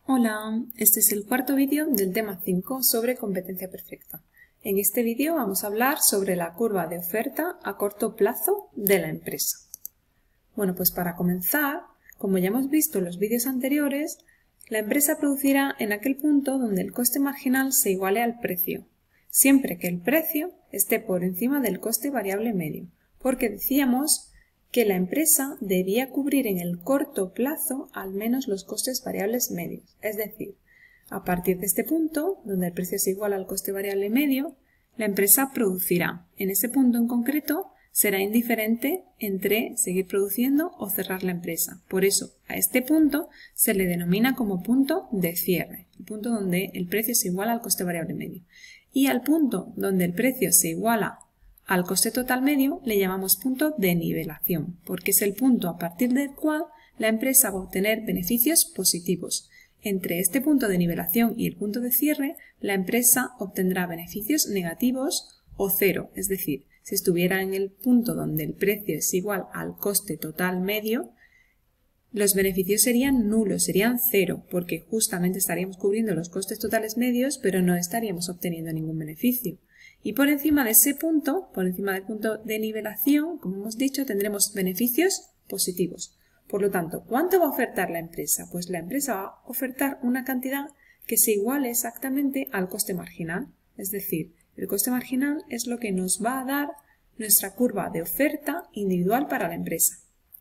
Hola, este es el cuarto vídeo del tema 5 sobre competencia perfecta. En este vídeo vamos a hablar sobre la curva de oferta a corto plazo de la empresa. Bueno, pues para comenzar, como ya hemos visto en los vídeos anteriores, la empresa producirá en aquel punto donde el coste marginal se iguale al precio, siempre que el precio esté por encima del coste variable medio, porque decíamos que la empresa debía cubrir en el corto plazo al menos los costes variables medios. Es decir, a partir de este punto, donde el precio es igual al coste variable medio, la empresa producirá. En ese punto en concreto, será indiferente entre seguir produciendo o cerrar la empresa. Por eso, a este punto se le denomina como punto de cierre, el punto donde el precio se iguala al coste variable medio. Y al punto donde el precio se iguala al coste total medio le llamamos punto de nivelación, porque es el punto a partir del cual la empresa va a obtener beneficios positivos. Entre este punto de nivelación y el punto de cierre, la empresa obtendrá beneficios negativos o cero, es decir, si estuviera en el punto donde el precio es igual al coste total medio, los beneficios serían nulos, serían cero, porque justamente estaríamos cubriendo los costes totales medios, pero no estaríamos obteniendo ningún beneficio. Y por encima de ese punto, por encima del punto de nivelación, como hemos dicho, tendremos beneficios positivos. Por lo tanto, ¿cuánto va a ofertar la empresa? Pues la empresa va a ofertar una cantidad que se iguale exactamente al coste marginal. Es decir, el coste marginal es lo que nos va a dar nuestra curva de oferta individual para la empresa.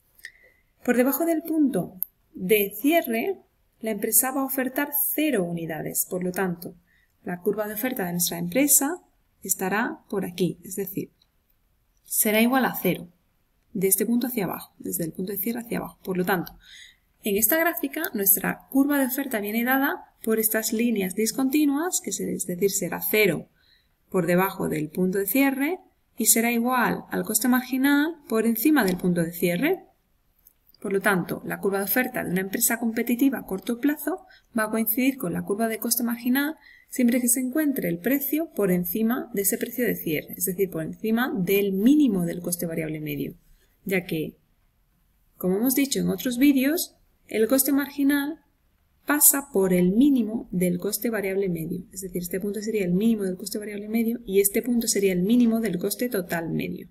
Por debajo del punto de cierre, la empresa va a ofertar 0 unidades. Por lo tanto, la curva de oferta de nuestra empresa estará por aquí, es decir, será igual a 0, de este punto hacia abajo, desde el punto de cierre hacia abajo. Por lo tanto, en esta gráfica nuestra curva de oferta viene dada por estas líneas discontinuas, que es decir, será 0 por debajo del punto de cierre y será igual al coste marginal por encima del punto de cierre. Por lo tanto, la curva de oferta de una empresa competitiva a corto plazo va a coincidir con la curva de coste marginal siempre que se encuentre el precio por encima de ese precio de cierre, es decir, por encima del mínimo del coste variable medio, ya que, como hemos dicho en otros vídeos, el coste marginal pasa por el mínimo del coste variable medio, es decir, este punto sería el mínimo del coste variable medio y este punto sería el mínimo del coste total medio.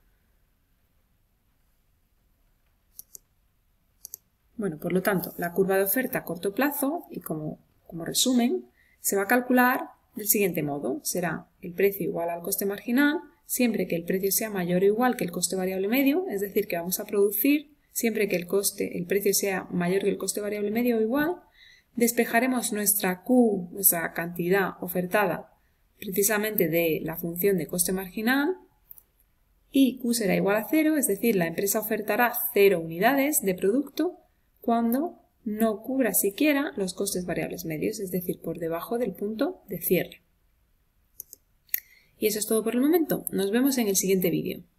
Bueno, por lo tanto, la curva de oferta a corto plazo, y como resumen, se va a calcular del siguiente modo. Será el precio igual al coste marginal, siempre que el precio sea mayor o igual que el coste variable medio, es decir, que vamos a producir siempre que el precio sea mayor que el coste variable medio o igual. Despejaremos nuestra Q, nuestra cantidad ofertada, precisamente de la función de coste marginal, y Q será igual a 0, es decir, la empresa ofertará 0 unidades de producto cuando no cubra siquiera los costes variables medios, es decir, por debajo del punto de cierre. Y eso es todo por el momento. Nos vemos en el siguiente vídeo.